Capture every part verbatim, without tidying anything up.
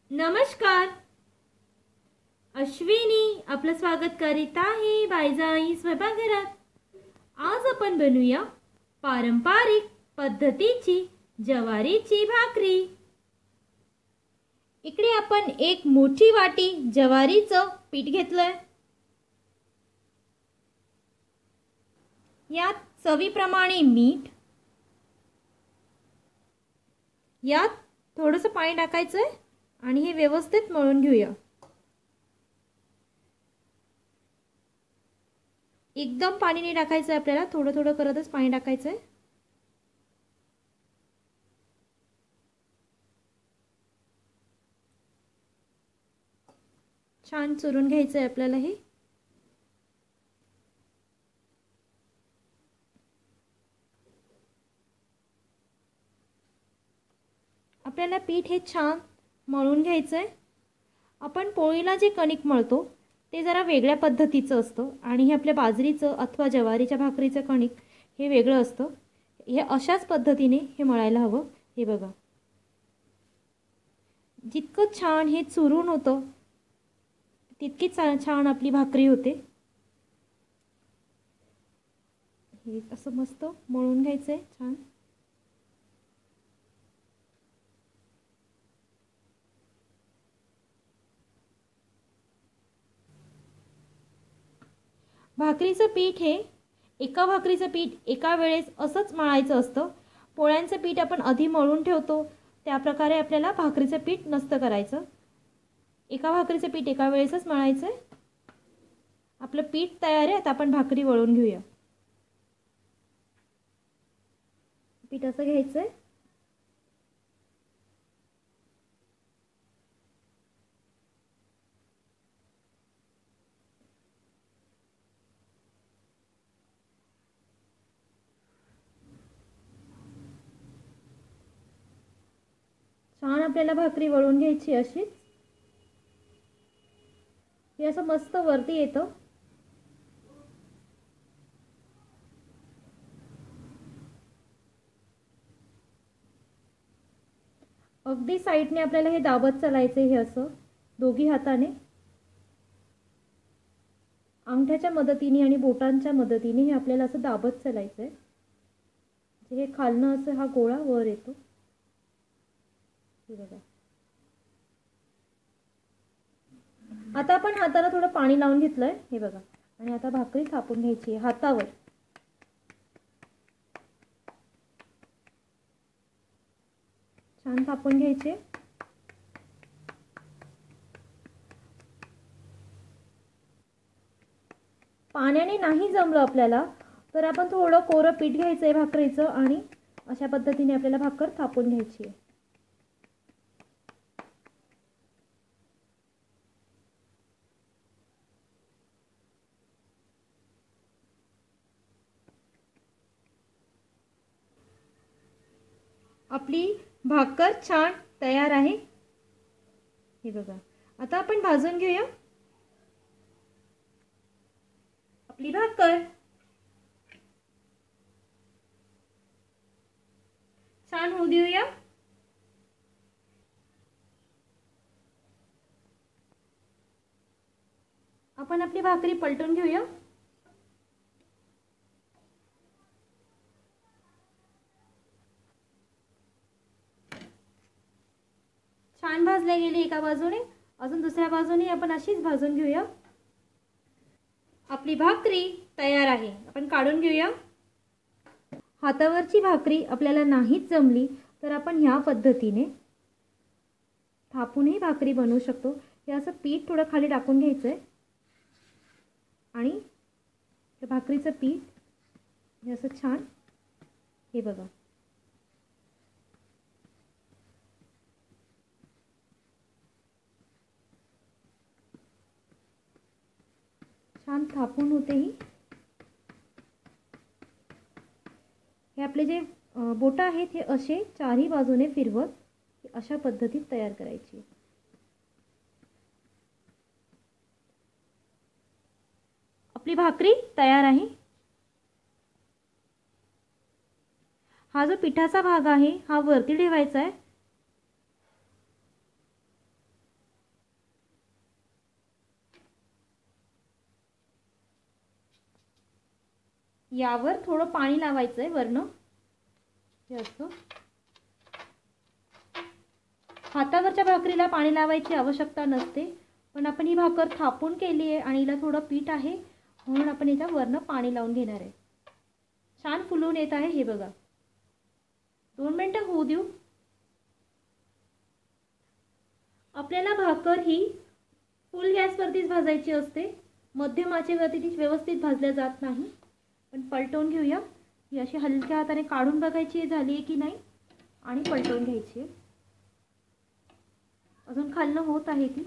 नमस्कार. अश्विनी आपलं स्वागत करीत आहे बायजाई स्वयंपाकघरात. आज आपण बनवूया पारंपरिक पद्धतीची ज्वारीची भाकरी. इकडे आपण एक मोठी वाटी ज्वारीचं पीठ घेतलंय. यात चवीप्रमाणे मीठ, यात थोडंसं पाणी टाकायचंय आणि हे व्यवस्थित मळून घेऊया. एकदम पाणी नाही टाकायचं आपल्याला, थोडं थोडं करतच पाणी टाकायचंय. छान चुरून घ्यायचंय आपल्याला. हे आपल्याला पीठ हे छान मळून घ्यायचंय. आपण पोळीला जे कणिक मळतो ते जरा वेगळ्या पद्धतीचं असतं आणि हे आपल्या बाजरीचं अथवा ज्वारीच्या भाकरीचं कणिक हे वेगळं असतं. हे अशाच पद्धतीने हे मळायला हवं. हे बघा, जितकं छान हे चुरून होतं तितकी छान आपली भाकरी होते. हे असं मस्त मळून घ्यायचंय छान. भाकरीचं पीठ हे एका भाकरीचं पीठ एका वेळेस असंच मळायचं असतं. पोळ्यांचं पीठ आपण आधी मळून ठेवतो त्या प्रकारे आपल्याला भाकरीचं पीठ नसतं करायचं. एका भाकरीचं पीठ एका वेळेसच मळायचं आहे. आपलं पीठ तयार आहे. आता आपण भाकरी वळून घेऊया. पीठ असं घ्यायचं आहे. छान आपल्याला भाकरी वळून घ्यायची अशीच. हे असं मस्त वरती येतं. अगदी साईडने आपल्याला हे दाबत चालायचं. हे असं दोघी हाताने अंगठ्याच्या मदतीने आणि बोटांच्या मदतीने हे आपल्याला असं दाबत चालायचंय. हे खालनं असं हा गोळा वर येतो. हे बघा. आता आपण हाताला थोडं पाणी लावून घेतलंय. हे बघा. आणि आता भाकरी थापून घ्यायची आहे हातावर. छान थापून घ्यायचे. पाण्याने नाही जमलं आपल्याला तर आपण थोडं कोरं पीठ घ्यायचंय भाकरीचं आणि अशा पद्धतीने आपल्याला भाकर थापून घ्यायची आहे. आपली भाकर छान तयार आहे. हे बघा. आता आपण भाजून घेऊया आपली भाकर. छान होऊ देऊया. आपण आपली भाकरी पलटून घेऊया. छान भाजल्या गेली एका बाजूने. अजून दुसऱ्या बाजूने आपण अशीच भाजून घेऊया. आपली भाकरी तयार आहे. आपण काढून घेऊया. हातावरची भाकरी आपल्याला नाहीच जमली तर आपण ह्या पद्धतीने थापूनही भाकरी बनवू शकतो. हे असं पीठ थोडं खाली टाकून घ्यायचंय आणि भाकरीचं पीठ हे असं छान. हे बघा. छान थापून होते ही. हे आपले जे बोटं आहेत हे असे चारही बाजूने फिरवत अशा पद्धतीत तयार करायची. आपली भाकरी तयार आहे. हा जो पिठाचा भाग आहे हा वरती ठेवायचा आहे. यावर थोडं पाणी लावायचं आहे वरनं. हे असं हातावरच्या भाकरीला पाणी लावायची आवश्यकता नसते, पण आपण ही भाकर थापून केली आहे आणि हिला थोडं पीठ आहे म्हणून आपण याच्या वरनं पाणी लावून घेणार आहे. छान फुलून येत आहे हे बघा. दोन मिनिटं होऊ देऊ. आपल्याला भाकर ही फुल गॅसवरतीच भाजायची असते. मध्यम आचेवरती ती व्यवस्थित भाजल्या जात नाही. पण पलटवून घेऊया. ही अशी हलक्या हाताने काढून बघायची आहे झाली आहे की नाही आणि पलटवून घ्यायची आहे. अजून खालनं होत आहे ती.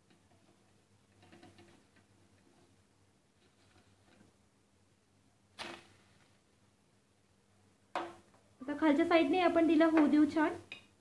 आता खालच्या साईडने आपण तिला होऊ देऊ छान.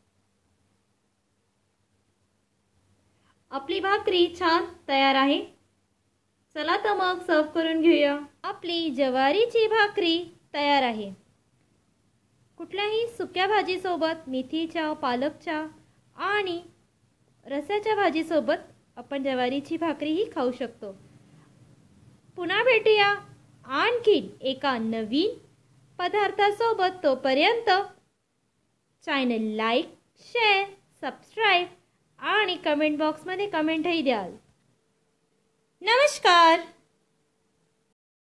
आपली भाकरी छान तयार आहे. चला तर मग सर्व करून घेऊया. आपली ज्वारीची भाकरी तयार आहे. कुठल्याही सुक्या भाजीसोबत, मेथीच्या, पालकच्या आणि रस्याच्या भाजीसोबत आपण ज्वारीची भाकरीही खाऊ शकतो. पुन्हा भेटूया आणखीन एका नवीन पदार्थासोबत. तोपर्यंत चॅनल लाईक, शेअर, सबस्क्राईब आणि कमेंट बॉक्समध्ये कमेंटही द्याल. नमस्कार.